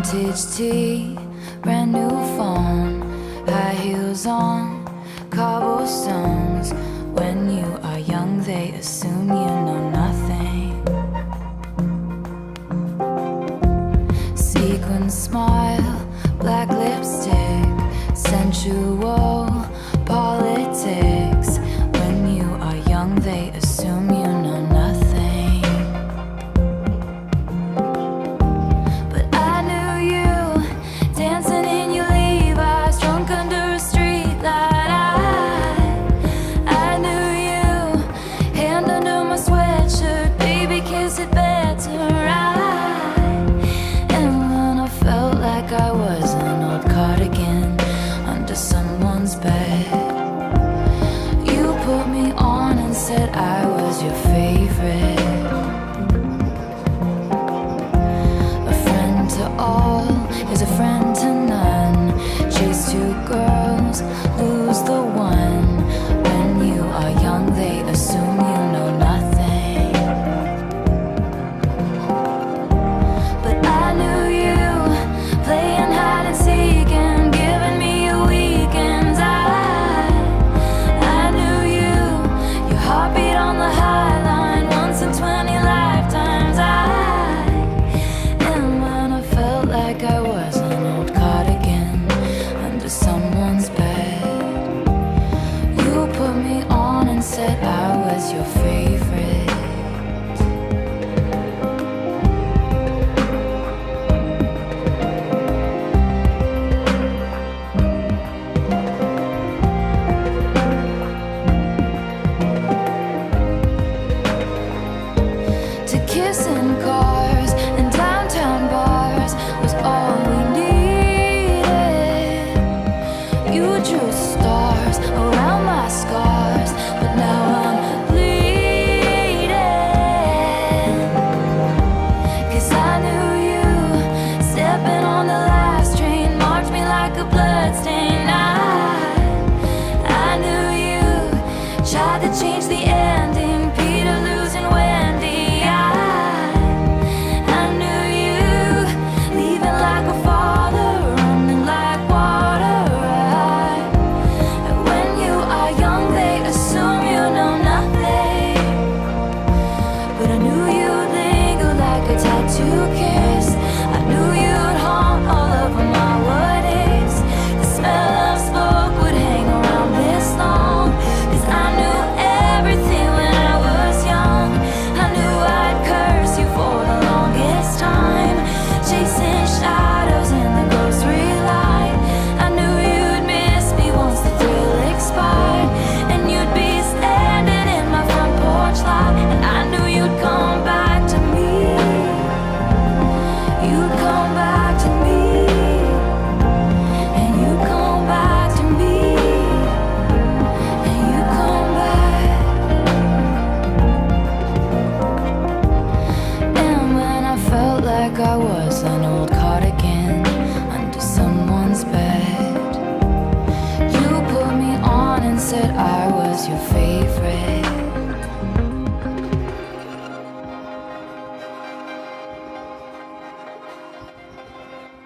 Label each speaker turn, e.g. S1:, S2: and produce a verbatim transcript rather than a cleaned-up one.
S1: Vintage tea, brand new phone, high heels on, cobblestones. When you are young, they assume you know nothing. Sequin smile, black lipstick, sensual politics. When you are young, they assume you know nothing. But I knew you, dancing in your Levi's, drunk under a streetlight. I, I knew you, hand under my sweatshirt, baby, kiss it better. I, and when I felt like I was an old cardigan under someone's bed, you put me on and said I was your favorite. A friend to all is a friend to none. Chase two girls, lose the one. When you are young, they assume you know nothing. But I knew you, playing hide and seek and giving me your weekends. I, I knew you, your heartbeat on the high line, once in twenty lifetimes. I, and when I felt like I was an old cardigan under someone's bed, you put me on and said I was your favorite. To kiss in cars and